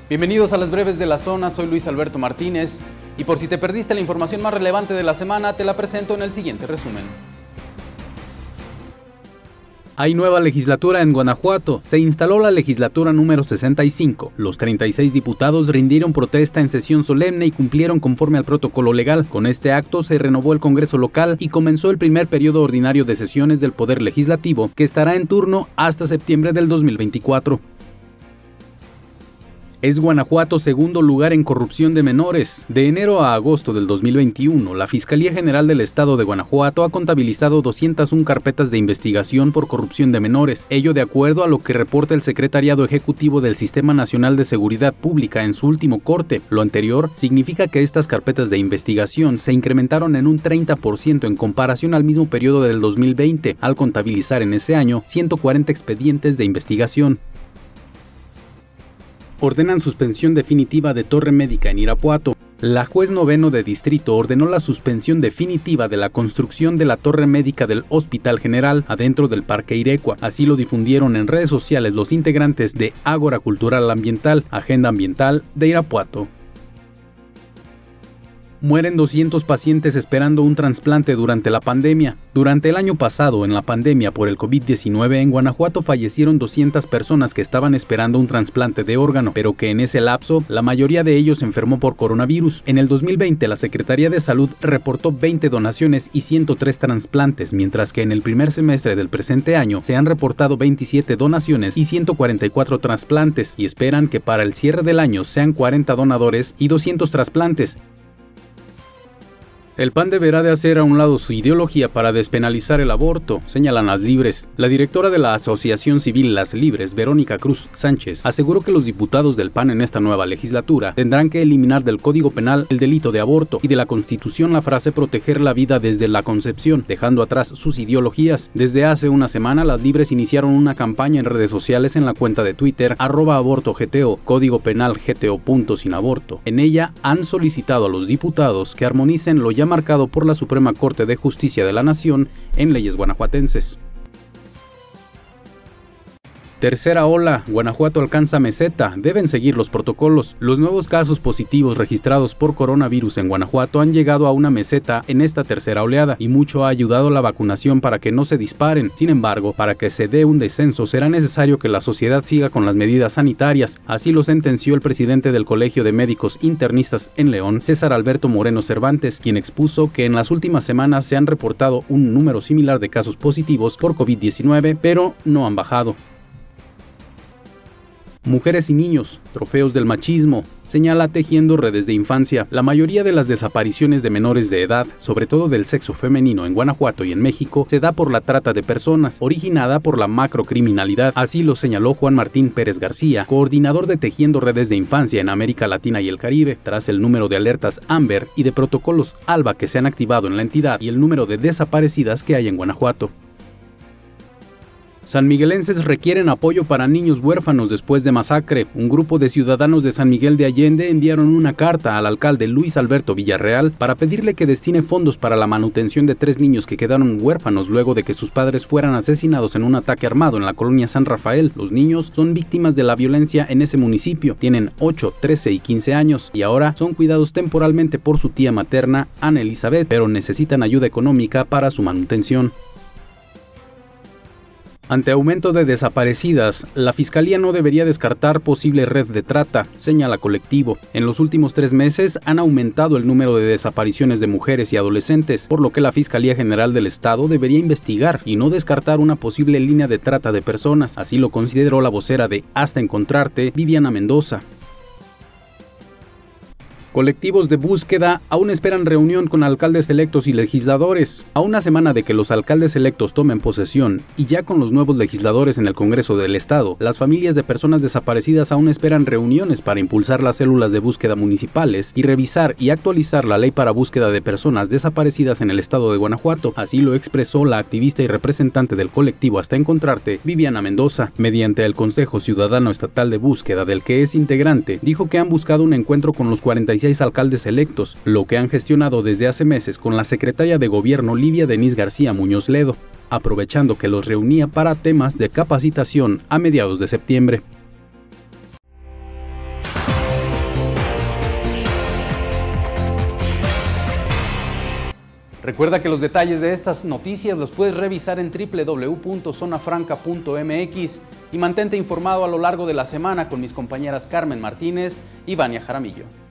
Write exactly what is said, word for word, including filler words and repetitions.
Bienvenidos a las breves de la zona, soy Luis Alberto Martínez y por si te perdiste la información más relevante de la semana, te la presento en el siguiente resumen. Hay nueva legislatura en Guanajuato. Se instaló la legislatura número sesenta y cinco. Los treinta y seis diputados rindieron protesta en sesión solemne y cumplieron conforme al protocolo legal. Con este acto se renovó el Congreso local y comenzó el primer periodo ordinario de sesiones del Poder Legislativo, que estará en turno hasta septiembre del dos mil veinticuatro. Es Guanajuato segundo lugar en corrupción de menores. De enero a agosto del dos mil veintiuno, la Fiscalía General del Estado de Guanajuato ha contabilizado doscientas una carpetas de investigación por corrupción de menores, ello de acuerdo a lo que reporta el Secretariado Ejecutivo del Sistema Nacional de Seguridad Pública en su último corte. Lo anterior significa que estas carpetas de investigación se incrementaron en un treinta por ciento en comparación al mismo periodo del dos mil veinte, al contabilizar en ese año ciento cuarenta expedientes de investigación. Ordenan suspensión definitiva de Torre Médica en Irapuato. La juez noveno de distrito ordenó la suspensión definitiva de la construcción de la Torre Médica del Hospital General adentro del Parque Irecua. Así lo difundieron en redes sociales los integrantes de Ágora Cultural Ambiental, Agenda Ambiental de Irapuato. Mueren doscientos pacientes esperando un trasplante durante la pandemia. Durante el año pasado, en la pandemia por el COVID diecinueve, en Guanajuato fallecieron doscientas personas que estaban esperando un trasplante de órgano, pero que en ese lapso, la mayoría de ellos enfermó por coronavirus. En el dos mil veinte, la Secretaría de Salud reportó veinte donaciones y ciento tres trasplantes, mientras que en el primer semestre del presente año se han reportado veintisiete donaciones y ciento cuarenta y cuatro trasplantes, y esperan que para el cierre del año sean cuarenta donadores y doscientos trasplantes. El P A N deberá de hacer a un lado su ideología para despenalizar el aborto, señalan las Libres. La directora de la Asociación Civil Las Libres, Verónica Cruz Sánchez, aseguró que los diputados del P A N en esta nueva legislatura tendrán que eliminar del Código Penal el delito de aborto y de la Constitución la frase proteger la vida desde la concepción, dejando atrás sus ideologías. Desde hace una semana, las Libres iniciaron una campaña en redes sociales en la cuenta de Twitter, arroba aborto GTO, Código Penal G T O punto sin aborto. En ella han solicitado a los diputados que armonicen lo ya marcado por la Suprema Corte de Justicia de la Nación en leyes guanajuatenses. Tercera ola, Guanajuato alcanza meseta, deben seguir los protocolos. Los nuevos casos positivos registrados por coronavirus en Guanajuato han llegado a una meseta en esta tercera oleada y mucho ha ayudado la vacunación para que no se disparen. Sin embargo, para que se dé un descenso será necesario que la sociedad siga con las medidas sanitarias. Así lo sentenció el presidente del Colegio de Médicos Internistas en León, César Alberto Moreno Cervantes, quien expuso que en las últimas semanas se han reportado un número similar de casos positivos por COVID diecinueve, pero no han bajado. Mujeres y niños, trofeos del machismo, señala Tejiendo Redes de Infancia. La mayoría de las desapariciones de menores de edad, sobre todo del sexo femenino en Guanajuato y en México, se da por la trata de personas, originada por la macrocriminalidad. Así lo señaló Juan Martín Pérez García, coordinador de Tejiendo Redes de Infancia en América Latina y el Caribe, tras el número de alertas Amber y de protocolos ALBA que se han activado en la entidad y el número de desaparecidas que hay en Guanajuato. Sanmiguelenses requieren apoyo para niños huérfanos después de masacre. Un grupo de ciudadanos de San Miguel de Allende enviaron una carta al alcalde Luis Alberto Villarreal para pedirle que destine fondos para la manutención de tres niños que quedaron huérfanos luego de que sus padres fueran asesinados en un ataque armado en la colonia San Rafael. Los niños son víctimas de la violencia en ese municipio. Tienen ocho, trece y quince años y ahora son cuidados temporalmente por su tía materna, Ana Elizabeth, pero necesitan ayuda económica para su manutención. Ante aumento de desaparecidas, la Fiscalía no debería descartar posible red de trata, señala Colectivo. En los últimos tres meses han aumentado el número de desapariciones de mujeres y adolescentes, por lo que la Fiscalía General del Estado debería investigar y no descartar una posible línea de trata de personas. Así lo consideró la vocera de Hasta Encontrarte, Viviana Mendoza. Colectivos de búsqueda aún esperan reunión con alcaldes electos y legisladores. A una semana de que los alcaldes electos tomen posesión y ya con los nuevos legisladores en el Congreso del Estado, las familias de personas desaparecidas aún esperan reuniones para impulsar las células de búsqueda municipales y revisar y actualizar la ley para búsqueda de personas desaparecidas en el estado de Guanajuato. Así lo expresó la activista y representante del colectivo Hasta Encontrarte, Viviana Mendoza. Mediante el Consejo Ciudadano Estatal de Búsqueda del que es integrante, dijo que han buscado un encuentro con los cuarenta y seis alcaldes electos, lo que han gestionado desde hace meses con la secretaria de Gobierno Livia Denise García Muñoz Ledo, aprovechando que los reunía para temas de capacitación a mediados de septiembre. Recuerda que los detalles de estas noticias los puedes revisar en doble u doble u doble u punto zona franca punto m x y mantente informado a lo largo de la semana con mis compañeras Carmen Martínez y Vania Jaramillo.